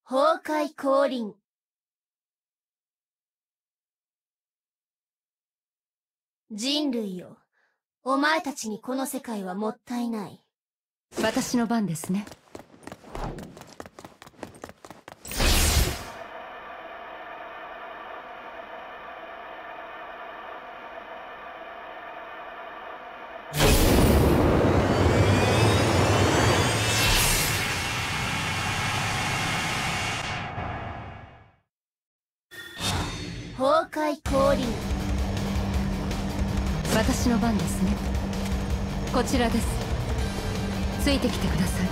崩壊降臨。人類よ、お前たちにこの世界はもったいない。 私の番ですね。 崩壊降臨。 私の番ですね。こちらです。ついてきてください。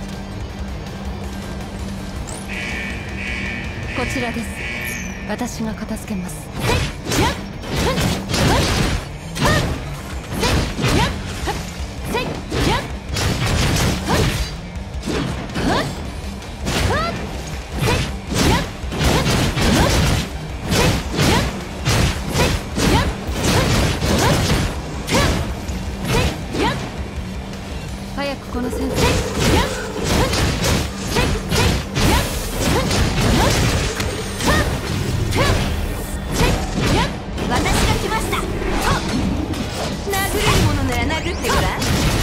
こちらです。私が片付けます。早くこの先生。 私が来ました。殴れるものなら殴ってごらん。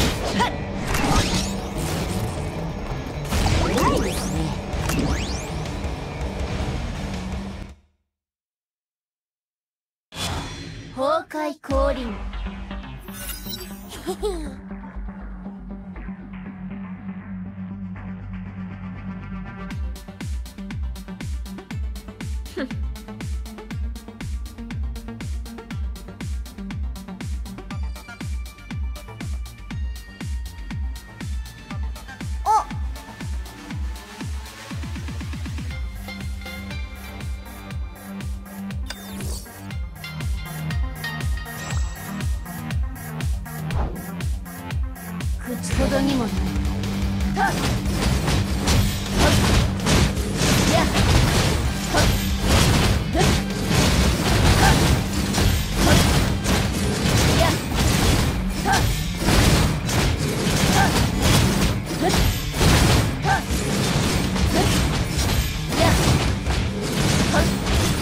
早いですね。崩壊降臨。口ほどにもない。はっやっはっふっはっはっやっはっはっふっはっふっやっはっ。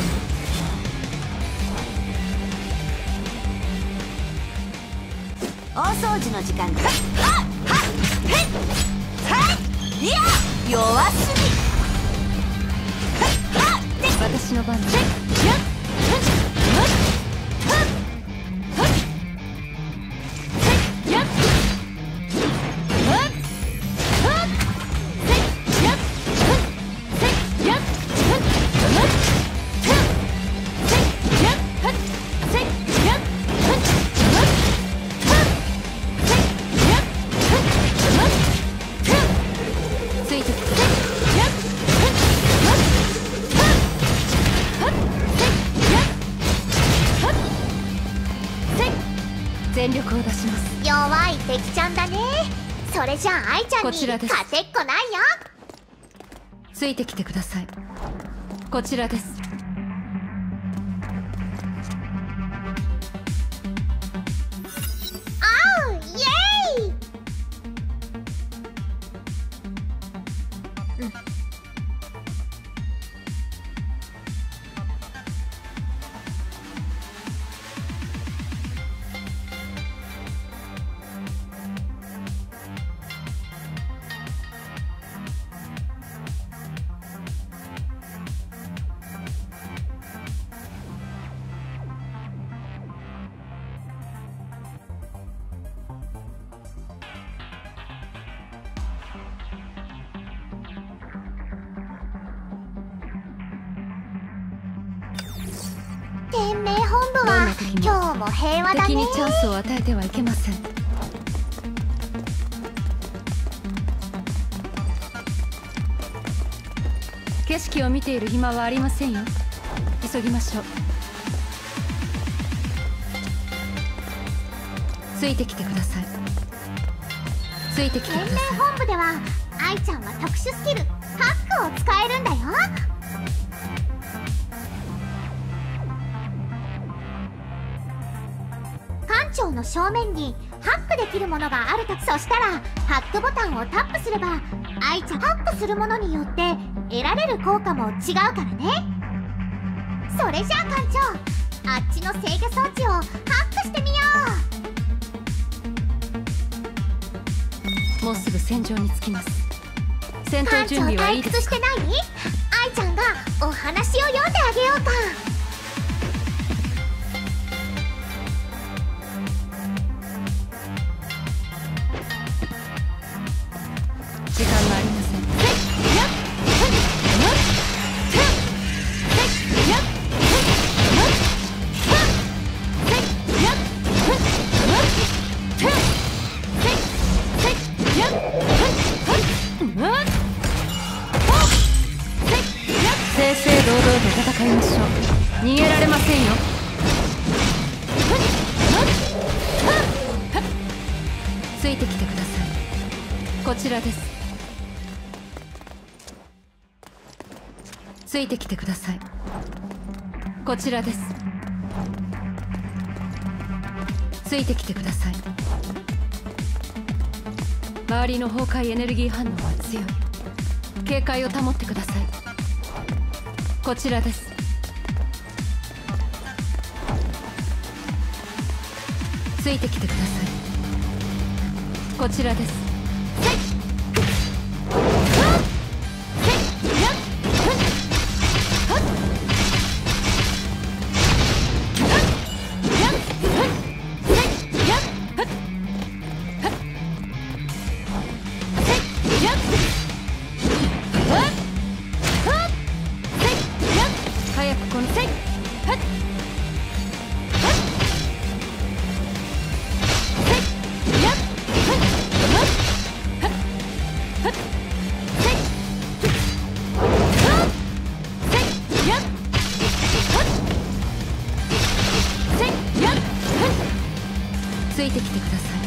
大掃除の時間だ。いや、弱すぎ。 私の番です。全力を出します。 弱い敵ちゃんだね。それじゃあ愛ちゃんにこちらです。 勝てっこないよ。 ついてきてください。こちらです。 あう、イエーイ。天命本部は今日も平和だね。 敵にチャンスを与えてはいけません。景色を見ている暇はありませんよ。急ぎましょう。ついてきてください。ついてきてください。 天命本部では愛ちゃんは特殊スキルハックを使えるんだよ。艦長の正面にハックできるものがあると。そしたらハックボタンをタップすれば愛ちゃん、ハックするものによって得られる効果も違うからね。それじゃあ艦長、あっちの制御装置をハックしてみよう。もうすぐ戦場に着きます。戦う。 闘準備はいいですか？ 艦長退屈してない？愛ちゃんがお話を読んであげようか。 時間がありません。正々堂々と戦いましょう。逃げられませんよ。ついてきてください。こちらです。ついてきてください。こちらです。ついてきてください。周りの崩壊エネルギー反応は強い。警戒を保ってください。こちらです。ついてきてください。こちらです。早くこのついてきてください。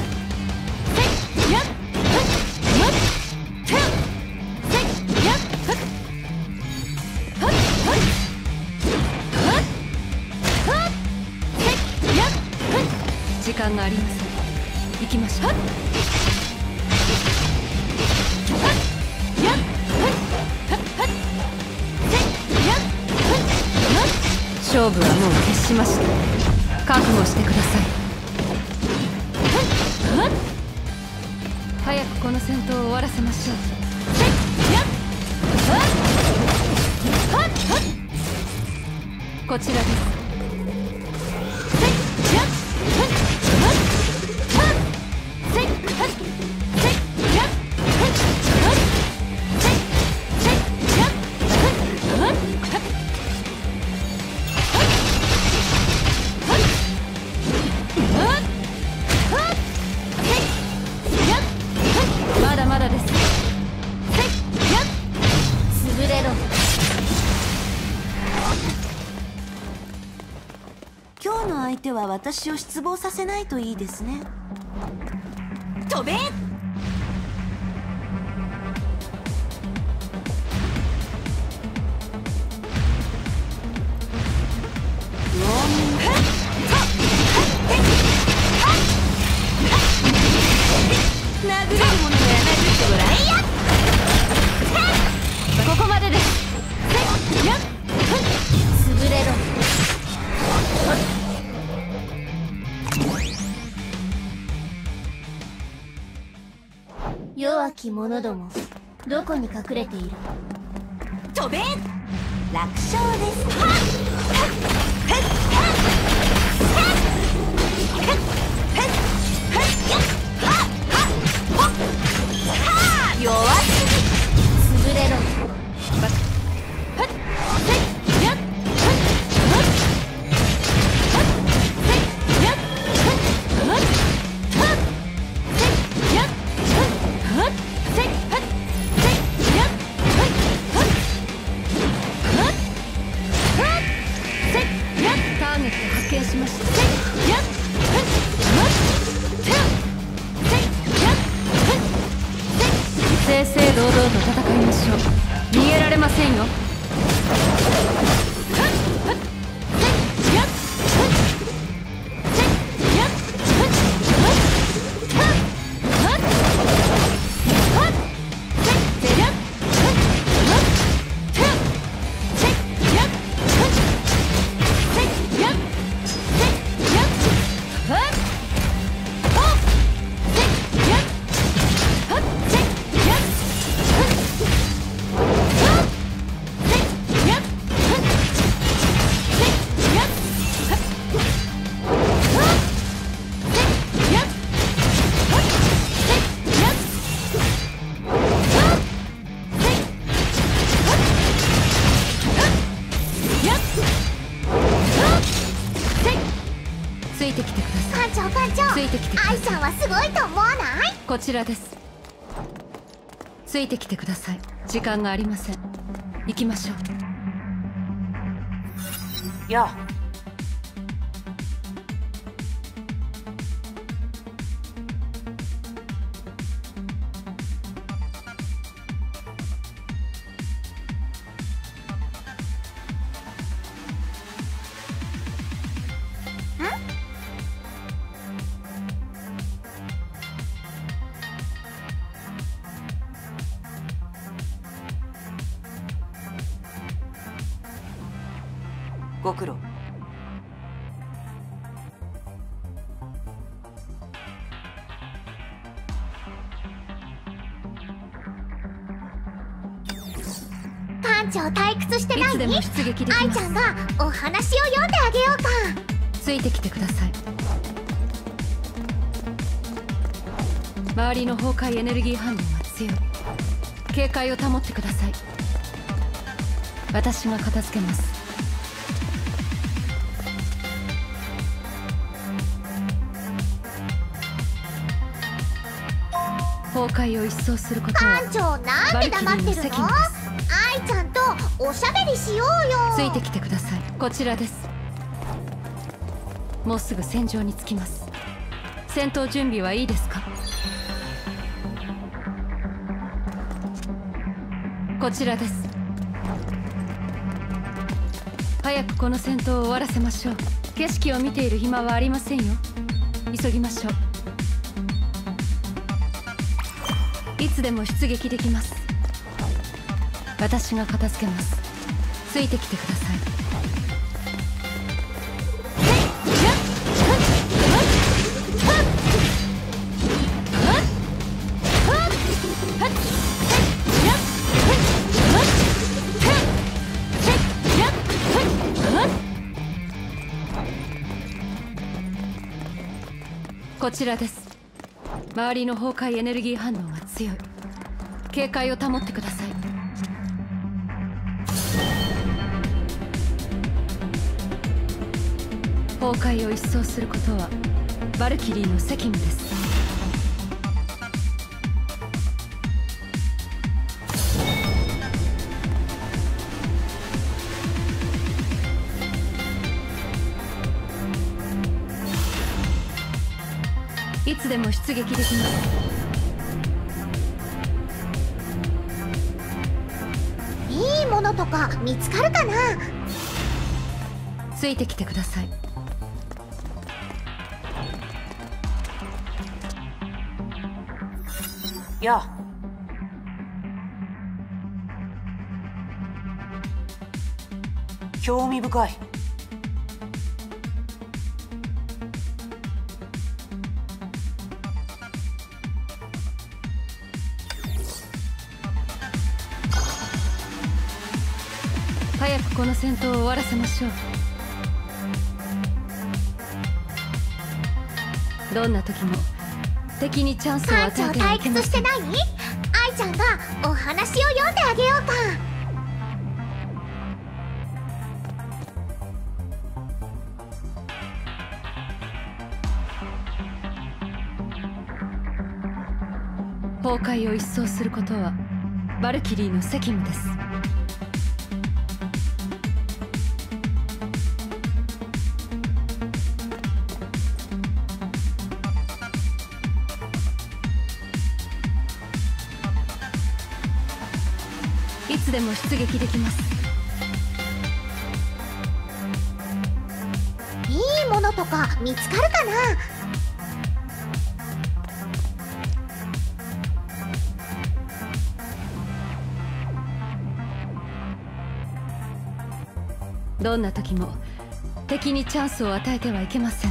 時間がありません。行きましょう。勝負はもう決しました。覚悟してください。早くこの戦闘を終わらせましょう。こちらです。まだまだです。 潰れろ。 今日の相手は私を失望させないといいですね。飛べ！殴れるものなら殴ってごらん。 ここまでです。 潰れろ。弱き者ども、どこに隠れている？ 飛べ！楽勝です。弱すぎ。 潰れろ。 ターゲット発見しました。正々堂々と戦いましょう。逃げられませんよ。 長、 ついてきてください。 愛ちゃんはすごいと思わない？ こちらです。ついてきてください。時間がありません。行きましょう。 やあ。ご苦労。 館長退屈してない？ いつでも出撃できます。 愛ちゃんがお話を読んであげようか。 ついてきてください。周りの崩壊エネルギー反応が強い。警戒を保ってください。私が片付けます。崩壊を一掃することは館長、なんで黙ってるの？愛ちゃんとおしゃべりしようよ。 ついてきてください。こちらです。もうすぐ戦場に着きます。戦闘準備はいいですか？こちらです。早くこの戦闘を終わらせましょう。景色を見ている暇はありませんよ。急ぎましょう。いつでも出撃できます。私が片付けます。ついてきてください。こちらです。周りの崩壊エネルギー反応が強い。警戒を保ってください。崩壊を一掃することはバルキリーの責務です。いつでも出撃できます。 いいものとか見つかるかな？ ついてきてください。 やあ。興味深い。 早くこの戦闘を終わらせましょう。どんな時も敵にチャンスを与館長えてはい退けません。 屈してない？愛ちゃんがお話を読んであげようか。 崩壊を一掃することはバルキリーの責務です。いつでも出撃できます。 いいものとか見つかるかな？ どんな時も敵にチャンスを与えてはいけません。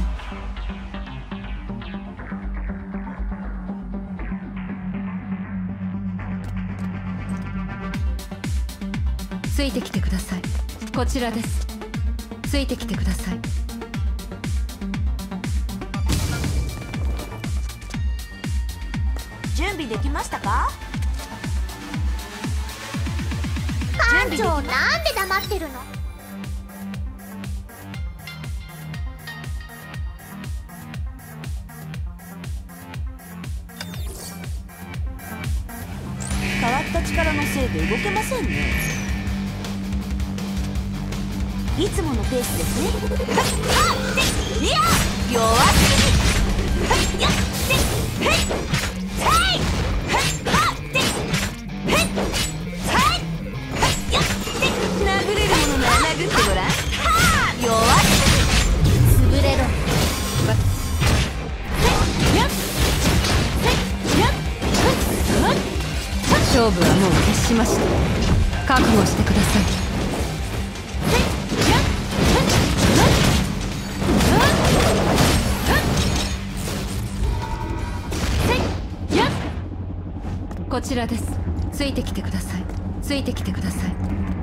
ついてきてください。こちらです。ついてきてください。 準備できましたか？ 館長、なんで黙ってるの？ 力のせいで動けませんね。いつものペースですね。いや弱すぎ。やってへいはい殴れるものなら殴ってごらん。弱すぎ。潰れろ。 勝負はもう決しました。覚悟してください。こちらです。ついてきてください。ついてきてください。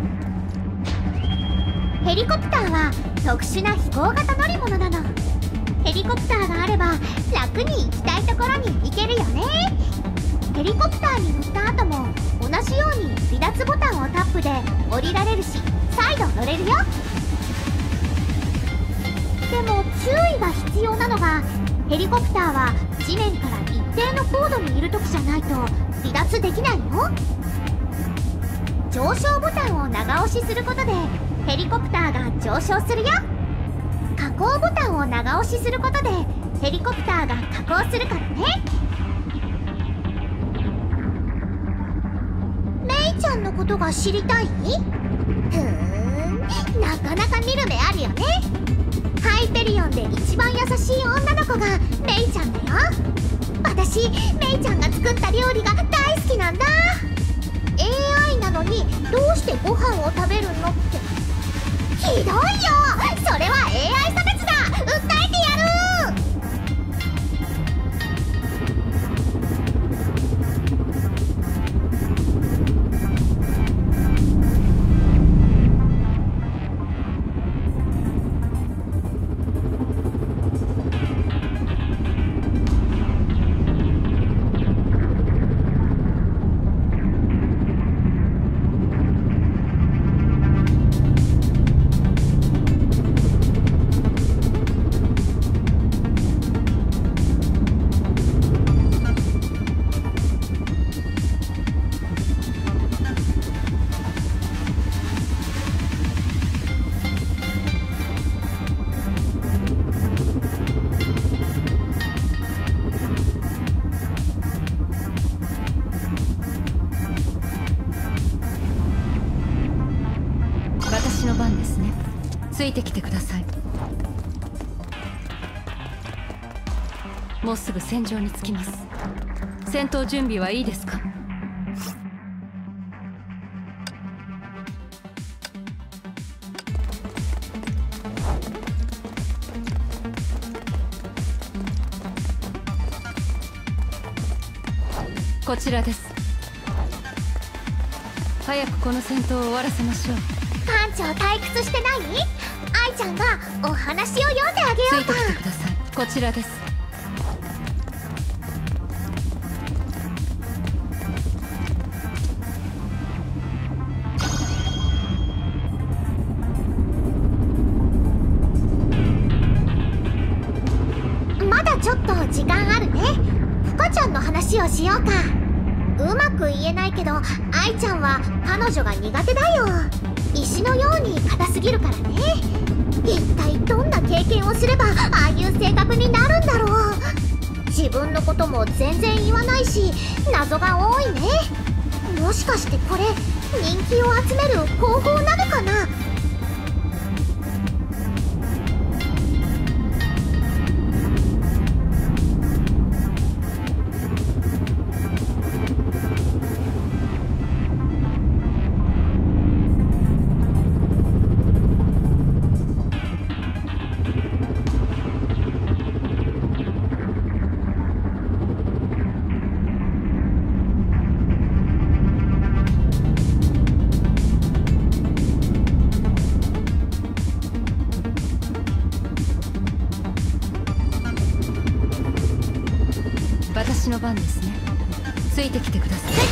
ヘリコプターは特殊な飛行型乗り物なの。ヘリコプターがあれば楽に行きたいところに行けるよね。ヘリコプターに乗った後も同じように離脱ボタンをタップで降りられるし、再度乗れるよ。でも注意が必要なのが、ヘリコプターは地面から一定の高度にいる時じゃないと離脱できないの。上昇ボタンを長押しすることでヘリコプターが上昇するよ。下降ボタンを長押しすることでヘリコプターが下降するからね。メイちゃんのことが知りたい？なかなか見る目あるよね。ハイペリオンで一番優しい女の子がメイちゃんだよ。私メイちゃんが作った料理が大好きなんだ。 AI なのにどうしてご飯を食べるのって。ひどいよ、それは AI 差別だ。訴えてやる。 私の番ですね。ついてきてください。もうすぐ戦場に着きます。戦闘準備はいいですか？こちらです。早くこの戦闘を終わらせましょう。 艦長退屈してない？愛ちゃんがお話を読んであげようか。 ついてきてください。こちらです。 まだちょっと時間あるね。ふかちゃんの話をしようか。うまく言えないけど愛ちゃんは彼女が苦手だよ。石のように硬すぎるからね。一体どんな経験をすればああいう性格になるんだろう。自分のことも全然言わないし謎が多いね。もしかしてこれ人気を集める方法なのかな。 私の番ですね。ついてきてください。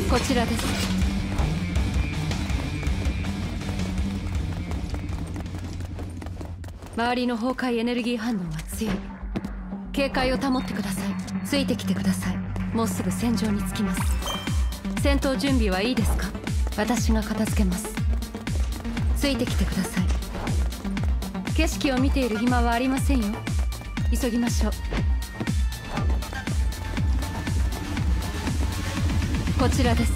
こちらです。周りの崩壊エネルギー反応は強い。警戒を保ってください。ついてきてください。もうすぐ戦場に着きます。戦闘準備はいいですか？私が片付けます。ついてきてください。景色を見ている暇はありませんよ。急ぎましょう。こちらです。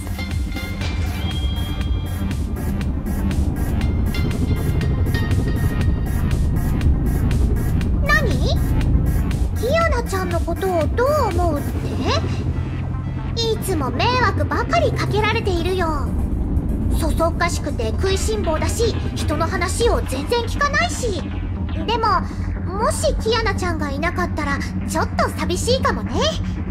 何？キアナちゃんのことをどう思うって？いつも迷惑ばかりかけられているよ。そそっかしくて食いしん坊だし、人の話を全然聞かないし。でももしキアナちゃんがいなかったらちょっと寂しいかもね。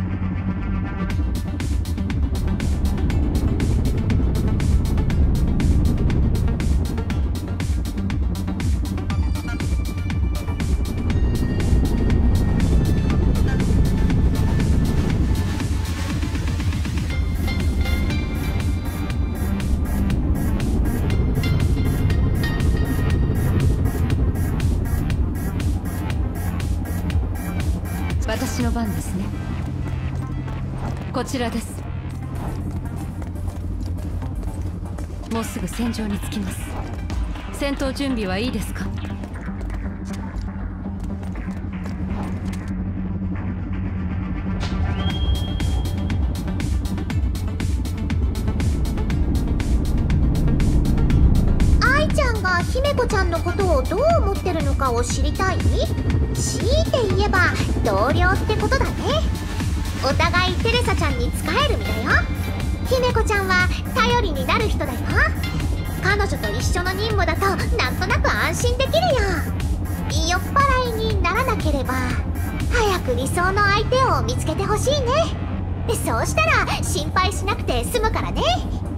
私の番ですね。こちらです。もうすぐ戦場に着きます。戦闘準備はいいですか？ 愛ちゃんが姫子ちゃんのことをどう思ってるのかを知りたい？強いて言えば同僚ってことだね。お互いテレサちゃんに仕える身だよ。姫子ちゃんは頼りになる人だよ。彼女と一緒の任務だとなんとなく安心できるよ。酔っ払いにならなければ早く理想の相手を見つけてほしいね。そうしたら心配しなくて済むからね。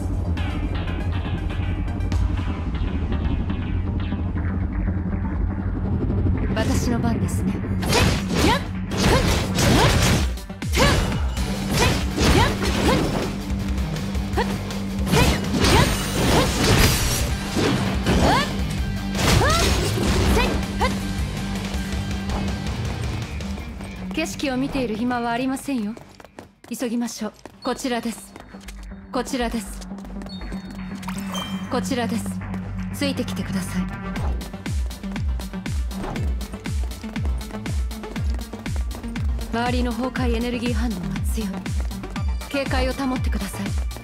私の番ですね。景色を見ている暇はありませんよ。急ぎましょう。こちらです。こちらです。こちらです。ついてきてください。周りの崩壊エネルギー反応は強い。警戒を保ってください。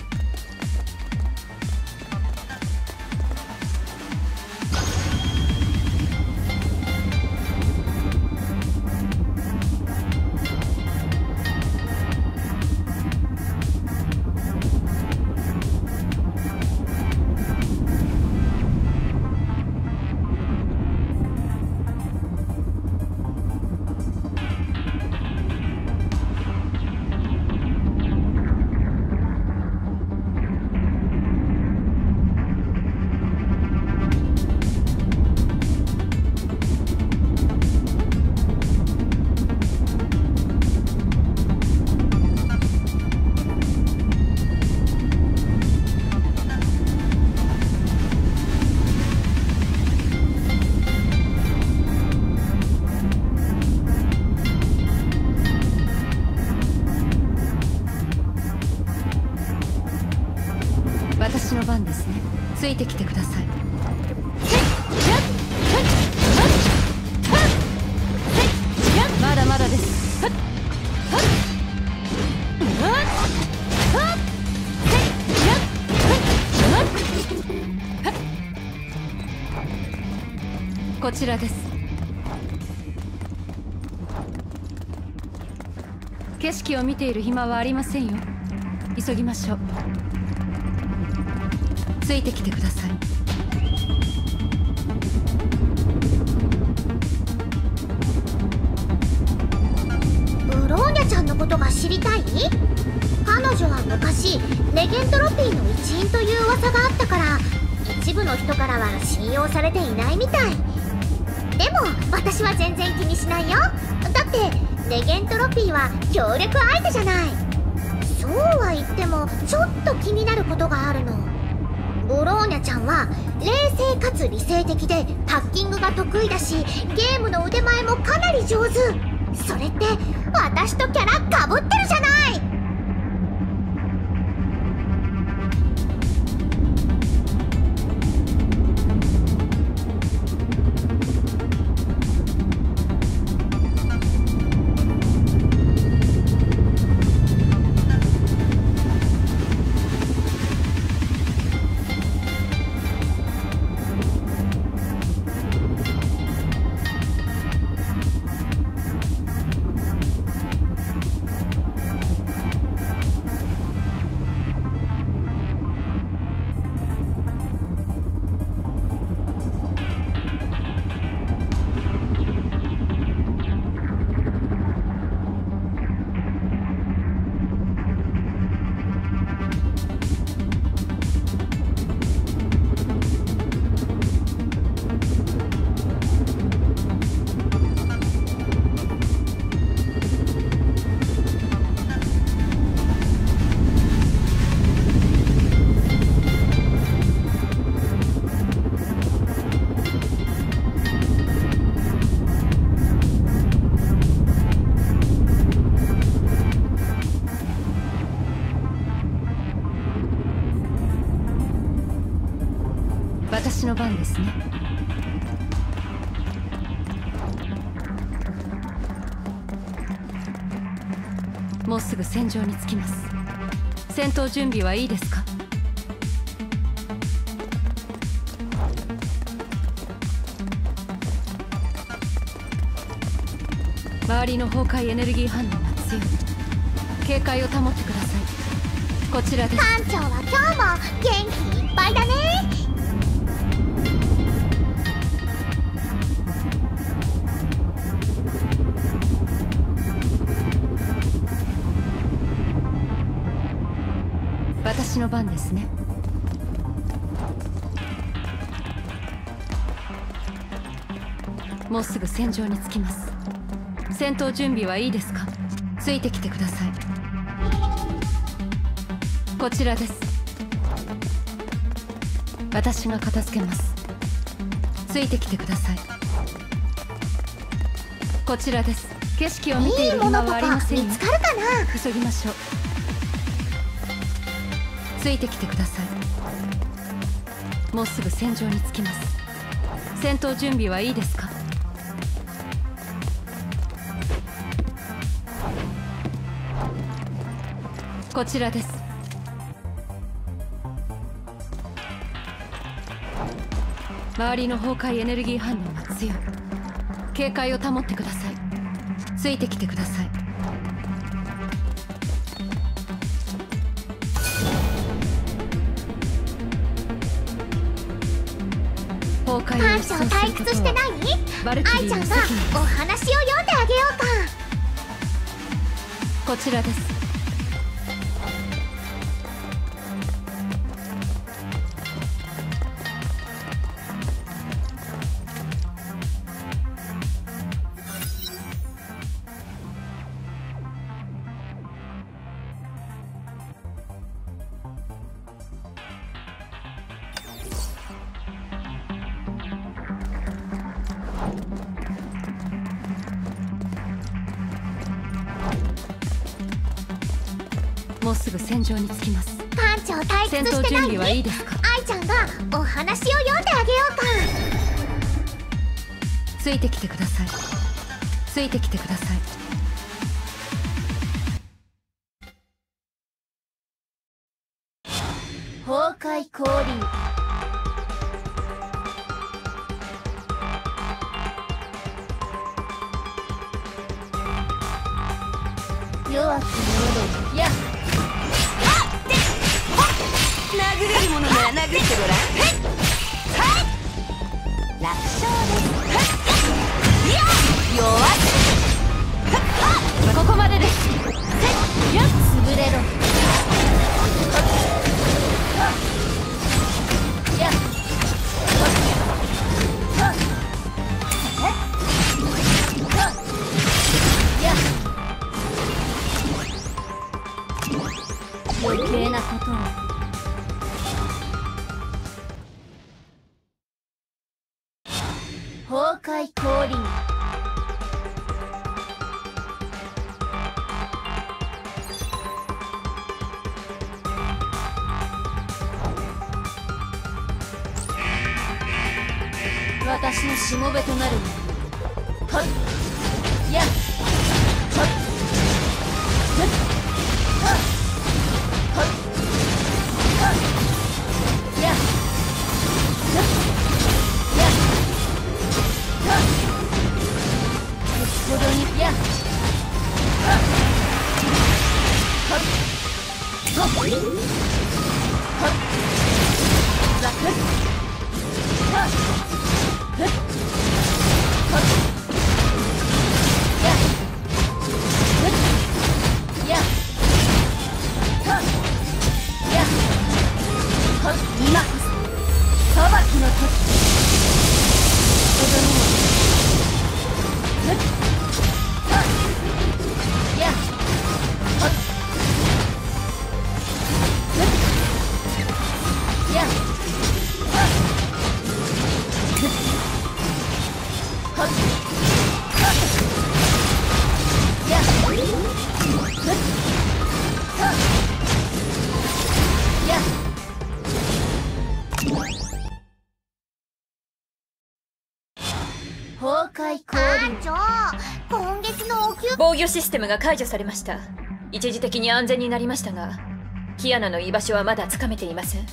私の番ですね。ついてきてください。まだまだです。こちらです。景色を見ている暇はありませんよ。急ぎましょう。ついてきてください。 ブローニャちゃんのことが知りたい？彼女は昔ネゲントロピーの一員という噂があったから、一部の人からは信用されていないみたい。でも私は全然気にしないよ。だってネゲントロピーは協力相手じゃない。 そうは言ってもちょっと気になることがあるの。ブローニャちゃんは冷静かつ理性的でハッキングが得意だし、ゲームの腕前もかなり上手。それって私とキャラかぶってるじゃない。 私の番ですね。もうすぐ戦場に着きます。戦闘準備はいいですか？周りの崩壊エネルギー反応が強い。警戒を保ってください。こちらです。 艦長は今日も元気いっぱいだね。 私の番ですね。もうすぐ戦場に着きます。戦闘準備はいいですか？ついてきてください。こちらです。私が片付けます。ついてきてください。こちらです。景色を見ている暇はありませんよ。 いいものとか見つかるかな？ 急ぎましょう。ついてきてください。もうすぐ戦場に着きます。戦闘準備はいいですか？こちらです。周りの崩壊エネルギー反応が強い。警戒を保ってください。ついてきてください。 艦長退屈してない？愛ちゃんがお話を読んであげようか。 こちらです。もうすぐ戦場に着きます。 艦長退屈してない？ 戦闘準備はいいですか？ 愛ちゃんがお話を読んであげようか。 ついてきてください。ついてきてください。 崩壊降臨。弱き者どもやっ殴れるものなら殴ってごらん。楽勝です。弱すぎ。 ここまでです。 潰れろ。 壊降臨。私のしもべとなる。はっやっはっはっはっはっやっはっやっはっ先ほどにやっはっはっはっはっザクッはっふっはっやっふっやっはっやっはっ今こそ裁きの時。子供もふっはっやっはっふっやっはっふっはっはっやっふっはっやっ崩壊降臨。 艦長、今月のお給防御システムが解除されました。一時的に安全になりましたが、キアナの居場所はまだつかめていません。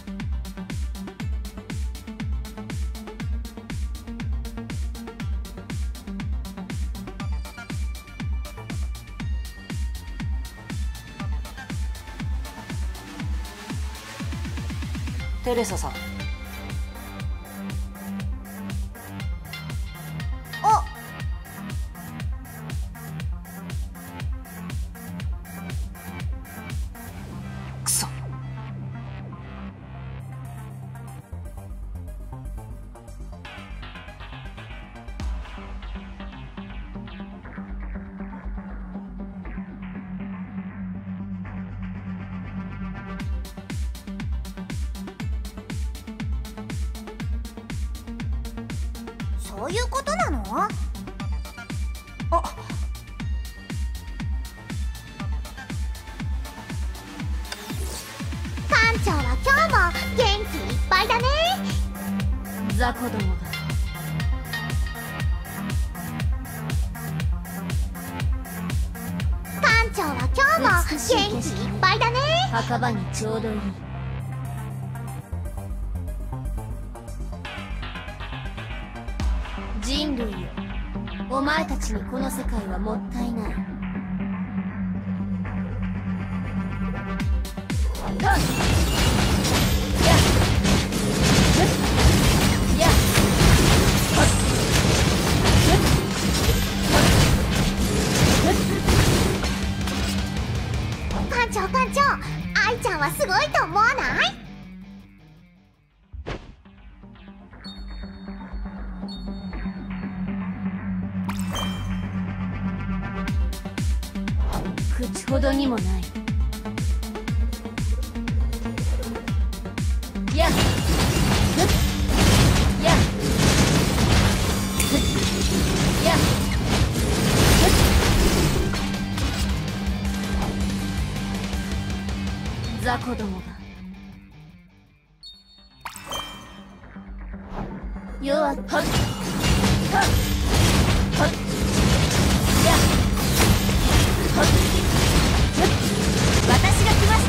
テレサさん。 おくそ。 そういうことなの？ あ、 艦長は今日も元気いっぱいだね。 雑魚どもが艦長は今日も元気いっぱいだね。 墓場にちょうどいい。人類よ、お前たちにこの世界はもったいない。はっやっふっやっはっふっはっふっ。 艦長、愛ちゃんはすごいと思わない？ 口ほどにもない。やっふっやっふっやっふっ。雑魚どもが弱っはっはっはっやっはっ私が来ました。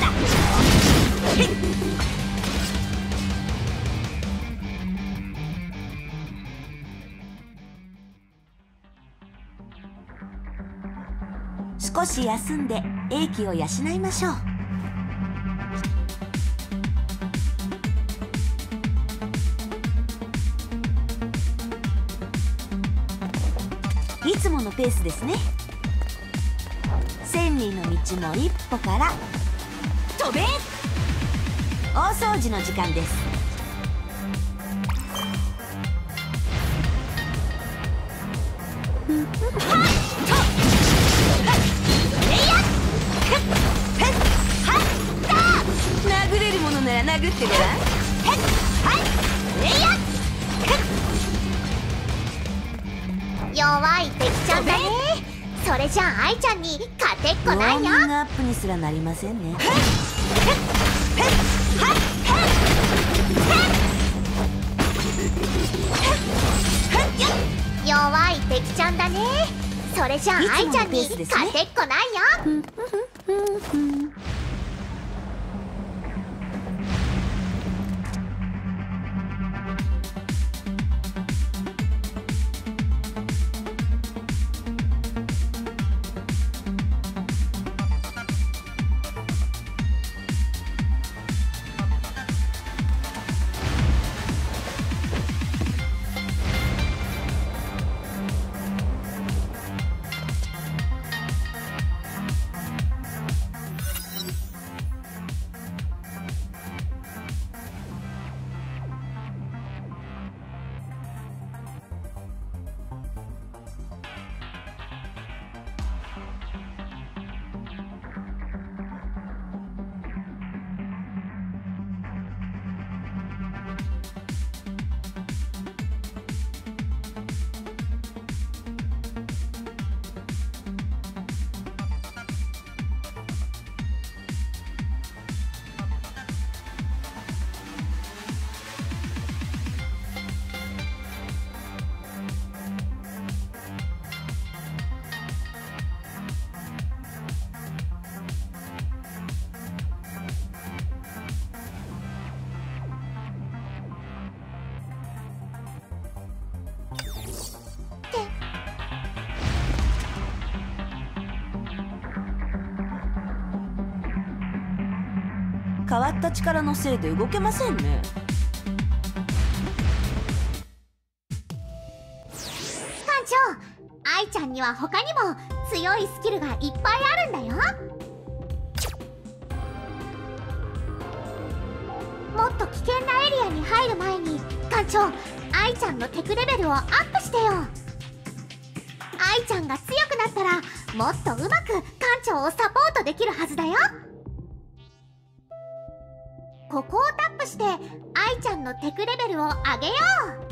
少し休んで英気を養いましょう。いつものペースですね。千里の道も一歩から飛べ。大掃除の時間です。殴れるものなら殴ってごらん。 弱い敵ちゃんだね。それじゃあ愛ちゃんに勝てっこないよ。 ウォーミングアップにすらなりませんね。 弱い敵ちゃんだね。それじゃあ愛ちゃんに勝てっこないよ。 変わった力のせいで動けませんね。 艦長、愛ちゃんには他にも強いスキルがいっぱいあるんだよ。もっと危険なエリアに入る前に艦長、愛ちゃんのテクレベルをアップしてよ。愛ちゃんが強くなったらもっとうまく艦長をサポートできるはずだよ。ここをタップして愛ちゃんのテクレベルを上げよう。